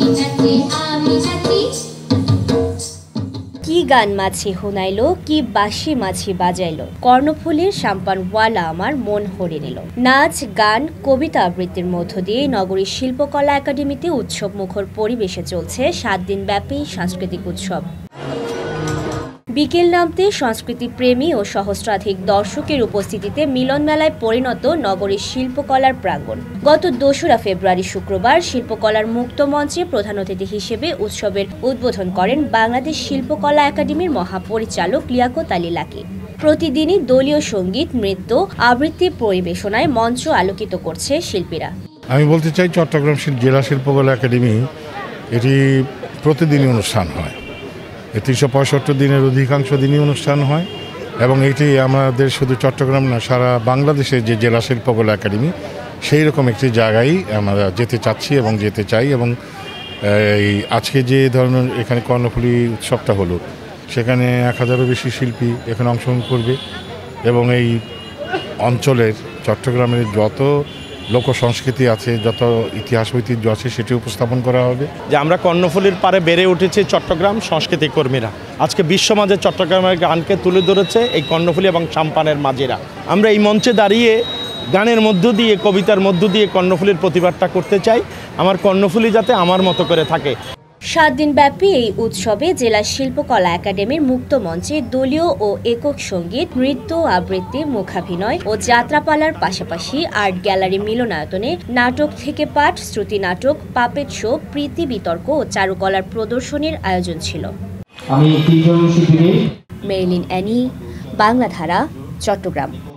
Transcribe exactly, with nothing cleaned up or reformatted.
কি গান মাছি হুনাইলো, কি বাঁশি মাছি বাজাইলো, কর্ণফুলীর সাম্পানওয়ালা আমার মন হরে নিল। নাচ, গান, কবিতা আবৃত্তির মধ্য দিয়ে নগরীর শিল্পকলা একাডেমিতে উৎসব মুখর পরিবেশে চলছে সাত দিন ব্যাপী সাংস্কৃতিক উৎসব। বিকেল নামতে সংস্কৃতি প্রেমী ও সহস্রাধিক দর্শকের উপস্থিতিতে মিলন মেলায় পরিণত নগরীর শিল্পকলার প্রাঙ্গণ। গত দোসরা ফেব্রুয়ারি শুক্রবার শিল্পকলার মুক্ত মঞ্চে প্রধান অতিথি হিসেবে উৎসবের উদ্বোধন করেন বাংলাদেশ শিল্পকলা একাডেমির মহাপরিচালক লিয়াকত আলী লাকি। প্রতিদিনই দলীয় সঙ্গীত, নৃত্য, আবৃত্তি পরিবেশনায় মঞ্চ আলোকিত করছে শিল্পীরা। আমি বলতে চাই, চট্টগ্রাম জেলা শিল্পকলা একাডেমি এটি প্রতিদিনই অনুষ্ঠান হয়। তিনশো পঁয়ষট্টি দিনের অধিকাংশ দিনই অনুষ্ঠান হয় এবং এটি আমাদের শুধু চট্টগ্রাম না, সারা বাংলাদেশের যে জেলা শিল্পকলা একাডেমি সেই রকম একটি জায়গায় আমরা যেতে চাচ্ছি এবং যেতে চাই। এবং এই আজকে যে ধরনের এখানে কর্ণফুলী উৎসবটা হলো, সেখানে এক হাজারও বেশি শিল্পী এখানে অংশগ্রহণ করবে এবং এই অঞ্চলের চট্টগ্রামের যত লোক সংস্কৃতি আছে, যত ইতিহাস ঐতিহ্য আছে, সেটি উপস্থাপন করা হবে। যে আমরা কর্ণফুলীর পারে বেড়ে উঠেছি চট্টগ্রাম সংস্কৃতি কর্মীরা, আজকে বিশ্ব মাঝে চট্টগ্রামের গানকে তুলে ধরেছে এই কর্ণফুলী এবং সাম্পানের মাঝিরা। আমরা এই মঞ্চে দাঁড়িয়ে গানের মধ্য দিয়ে, কবিতার মধ্য দিয়ে কর্ণফুলীর প্রতিবাদটা করতে চাই, আমার কর্ণফুলী যাতে আমার মতো করে থাকে। সাত দিন ব্যাপী এই উৎসবে জেলা শিল্পকলা একাডেমির মুক্ত মঞ্চে দলীয় ও একক সঙ্গীত, নৃত্য, আবৃত্তি, মুখাভিনয় ও যাত্রাপালার পাশাপাশি আর্ট গ্যালারি মিলনায়তনে নাটক থেকে পাঠ, শ্রুতি নাটক, পাপেট শো, প্রীতি বিতর্ক ও চারুকলার প্রদর্শনীর আয়োজন ছিল। আমি মেরিলিন অ্যানি, বাংলাধারা, চট্টগ্রাম।